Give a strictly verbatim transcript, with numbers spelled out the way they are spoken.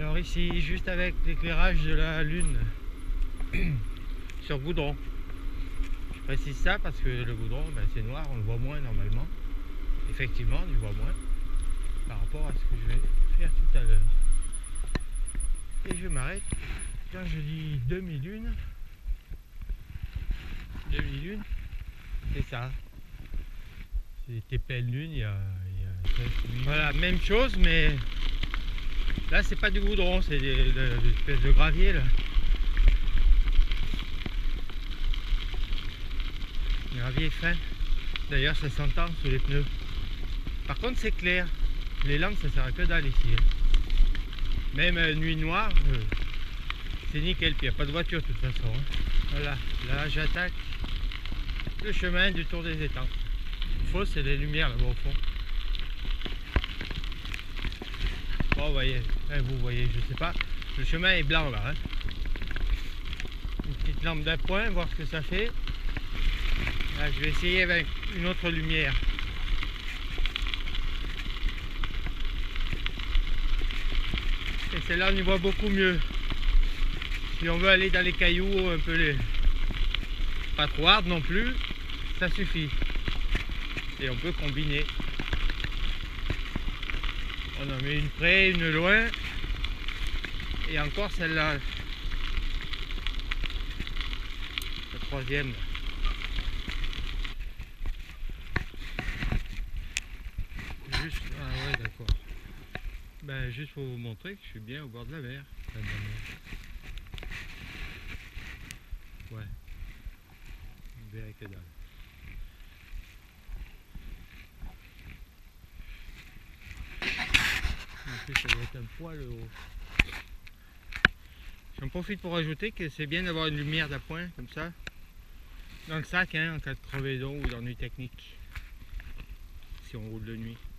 Alors ici, juste avec l'éclairage de la lune sur goudron. Je précise ça parce que le goudron, ben, c'est noir, on le voit moins normalement. Effectivement, on le voit moins par rapport à ce que je vais faire tout à l'heure. Et je m'arrête quand je dis demi-lune. Demi-lune, c'est ça. C'était pleine lune il y a, il y a cinq, huit. Voilà, même chose, mais là c'est pas du goudron, c'est des, des, des espèces de gravier là. Gravier fin. D'ailleurs ça s'entend sur les pneus. Par contre c'est clair. Les lampes ça sert à que dalle ici. Hein. Même euh, nuit noire, euh, c'est nickel. Puis il n'y a pas de voiture de toute façon. Hein. Voilà, là j'attaque le chemin du Tour des Étangs. Faux, c'est les lumières là-bas au fond. Bon, vous voyez, hein, vous voyez, je sais pas. Le chemin est blanc là. Hein. Une petite lampe d'appoint, voir ce que ça fait. Là, je vais essayer avec une autre lumière. Et celle-là, on y voit beaucoup mieux. Si on veut aller dans les cailloux, un peu les... pas trop hard non plus, ça suffit. Et on peut combiner. On en met une près, une loin. Et encore celle-là. La troisième. Là. Juste, ah ouais d'accord. Ben juste pour vous montrer que je suis bien au bord de la mer. Ouais. Bien que dalle. En plus ça doit être un poil haut. J'en profite pour ajouter que c'est bien d'avoir une lumière d'appoint comme ça. Dans le sac hein, en cas de crevaison ou d'ennui technique. Si on roule de nuit.